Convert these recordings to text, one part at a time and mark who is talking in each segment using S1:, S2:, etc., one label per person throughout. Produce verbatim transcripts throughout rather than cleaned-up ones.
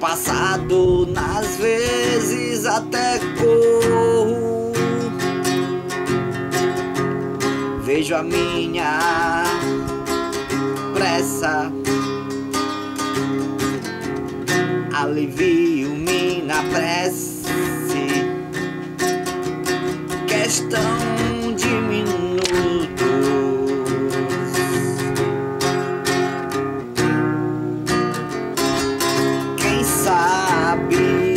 S1: passado, nas vezes até corro. Vejo a minha pressa, alivio-me na prece. Questão de minutos. Quem sabe,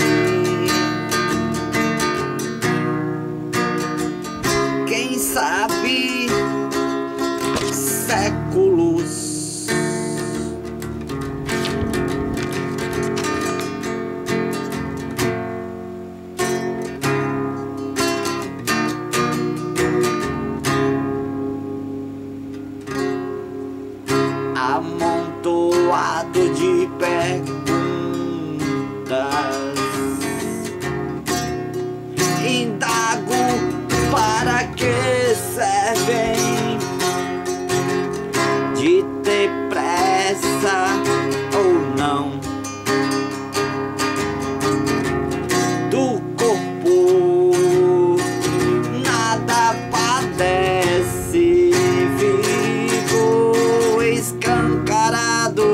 S1: quem sabe, séculos. Amontoado de perguntas, indago para que servem, de ter pressa ou não, do corpo nada padece, vivo escancarado,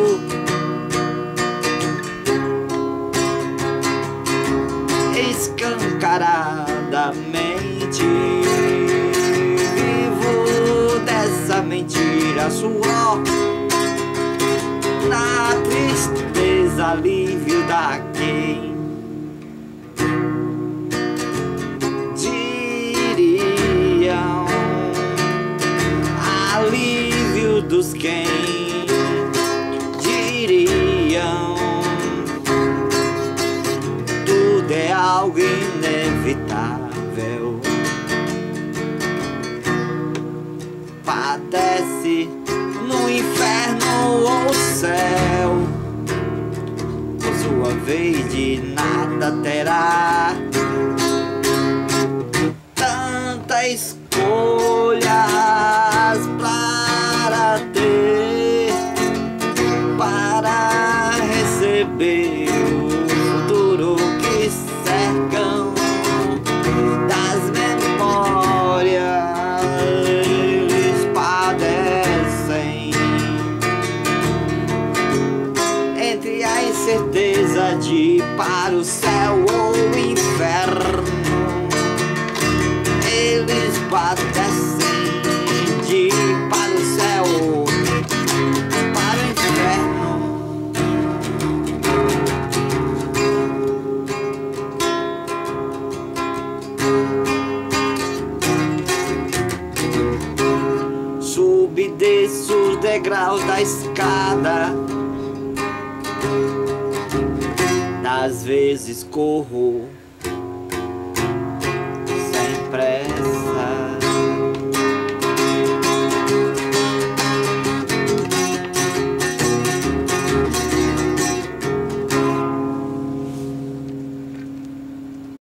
S1: escancaradamente, vivo dessa mentira, suor na tristeza, alívio da quem diriam, alívio dos quem diriam, tudo é algo inevitável. Padece no inferno ou céu, por sua vez de nada terá. Tantas escolhas para ter, para receber o futuro que cercam das memórias. Eles padecem entre a incerteza de ir para o céu ou o inferno. Eles padecem de ir para o céu ou para o inferno. Subo e desço os degraus da escada, às vezes corro